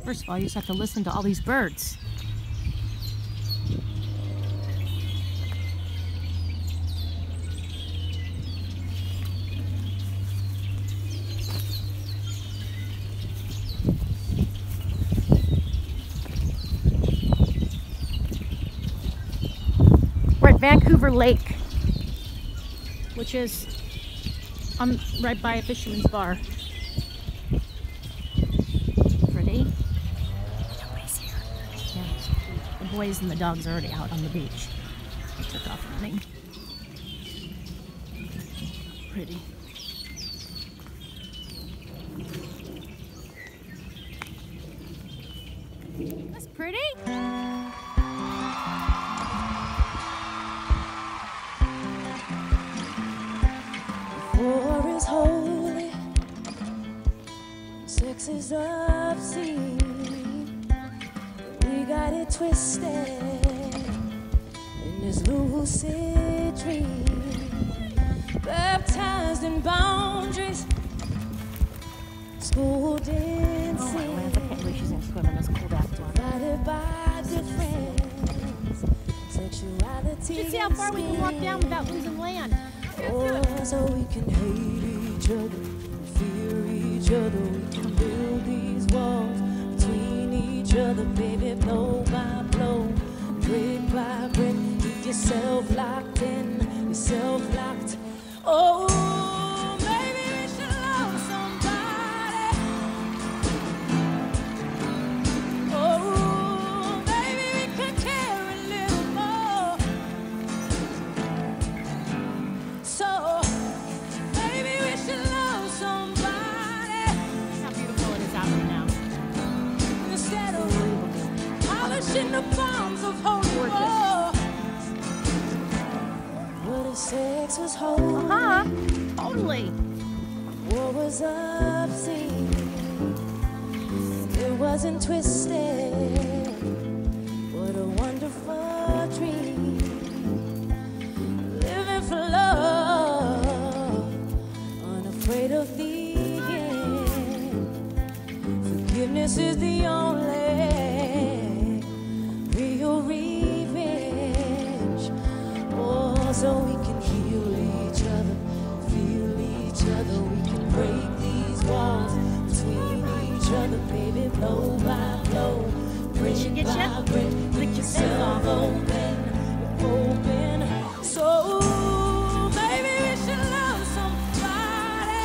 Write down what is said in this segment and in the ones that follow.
First of all, you just have to listen to all these birds. We're at Vancouver Lake, which is right by a fisherman's bar. Pretty. Nobody's here. Yeah, the boys and the dogs are already out on the beach. They took off running. Pretty. That's pretty. War is holy, sex is obscene. We got it twisted in this lucid dream. Baptized in boundaries, schooled in Oh my sin. lands, I can't believe she's gonna swim in this cold ass water. Divided by difference, sexuality. You should see how far we can walk down without losing land. Oh, so we can hate each other, fear each other. We can build these walls between each other, baby, blow by blow, brick by brick. Keep yourself locked in, yourself locked. Oh, maybe we should love somebody. Oh, maybe we could care a little more. So, maybe we should love somebody How beautiful it is out here now. instead of polishing the palms of holy Gorgeous. war. What if sex was holy? Totally. War was obscene. It wasn't twisted. What a wonderful dream. Living for love, unafraid of leaving. Forgiveness is the only real revenge. Oh, so we can heal each other, feel each other. We can break these walls between each other, baby, blow by blow. Did she get ya? Break Lick your face yourself off. open. So maybe we should love somebody.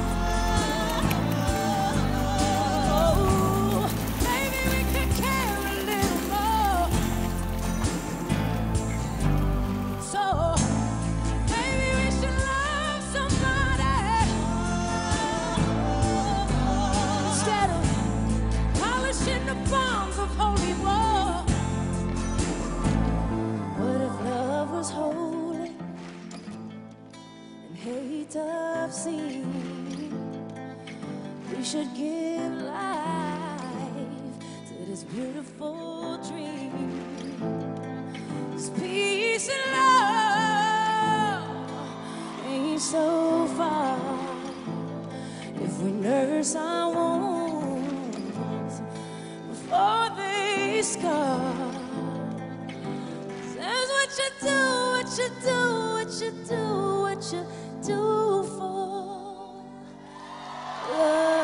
Oh, maybe we could care a little more. So maybe we should love somebody instead of polishing the palms of holy war. What if love was holy and hate obscene? We should give life to this beautiful dream. 'Cause peace and love ain't so far if we nurse our wounds before they scar. That's what you do, what you do, what you do, what you do for love.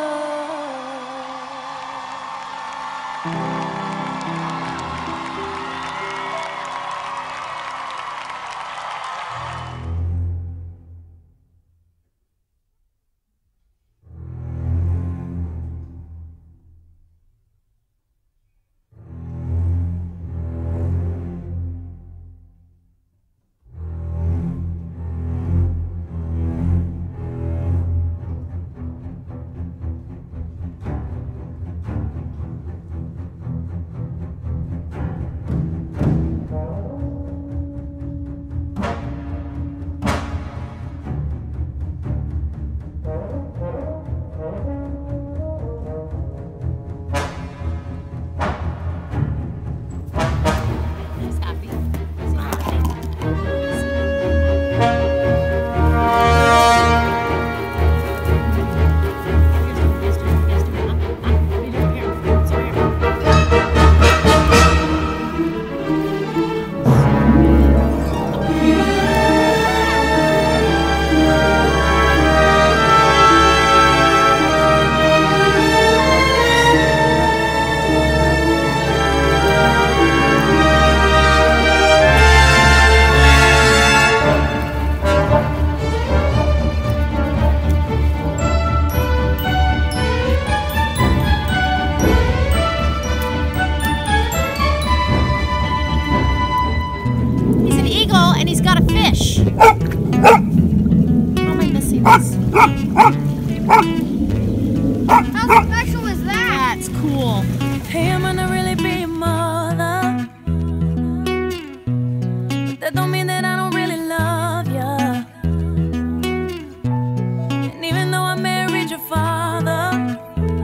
He's an eagle and he's got a fish. How am I missing this? How special is that? That's cool. Hey, I'm gonna really be your mother, but that don't mean that I don't really love ya. And even though I married your father,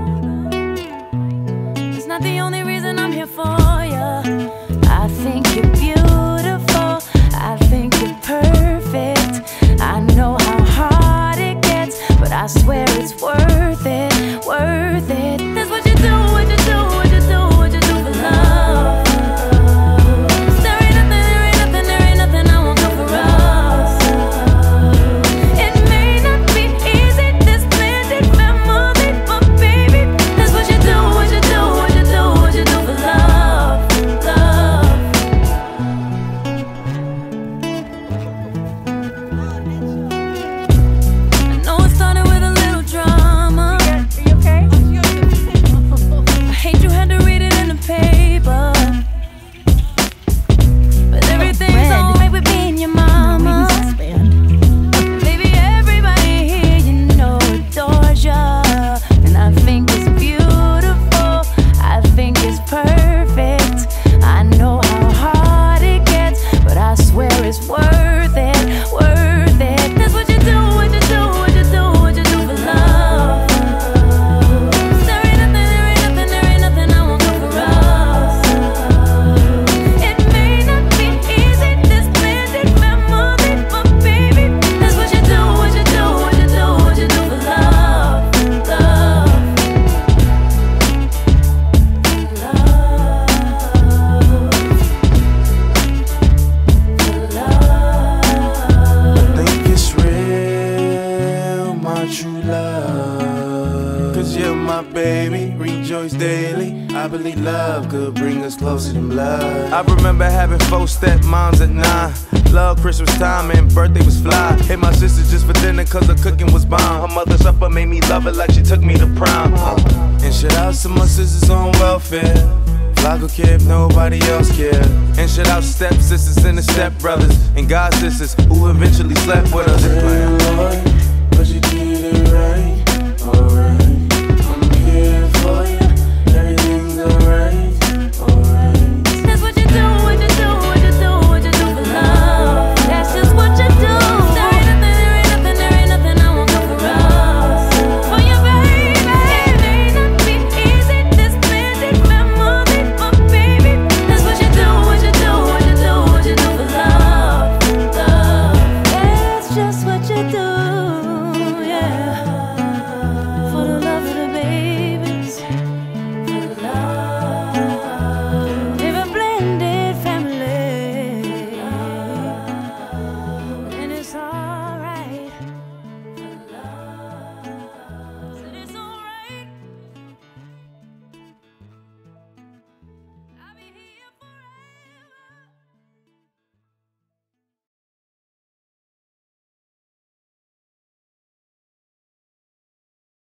it's not the only reason I'm here for ya. I think you're beautiful, I think you're perfect. I know how hard it gets, but I swear it's worth it, worth it. That's what you do, what you do, what you do, what you do for love. There ain't nothing, there ain't nothing, there ain't nothing I won't do for us. It may not be easy, this splendid family, but baby, that's what you do, what you do, what you do, what you do for love, love. I know it started with a little drama. Are you okay? I hate you had to read it in the paper, but everything's Red. alright with being your mama. This band. Baby, everybody here you know adores ya, and I think it's beautiful, I think it's perfect. I know how hard it gets, but I swear it's worth it, worth it. That's what you do, what you do, what you do, what you do for love. There ain't nothing, there ain't nothing, there ain't nothing I won't do for us. It may not be easy, this splendid family, but baby, that's what you do, what you do, what you do, what you do for love, love, Think it's real, my true love. Cause you're my baby, rejoice daily. I believe love could bring us closer than blood. I remember having 4 stepmoms at 9. Love Christmas time and birthday was fly. Hit my sister just for dinner cause her cooking was bomb. Her mother's supper made me love her like she took me to prom. And shout out to my sisters on welfare. Fly could care if nobody else care. And shout out step sisters and the step brothers and god sisters who eventually slept with us.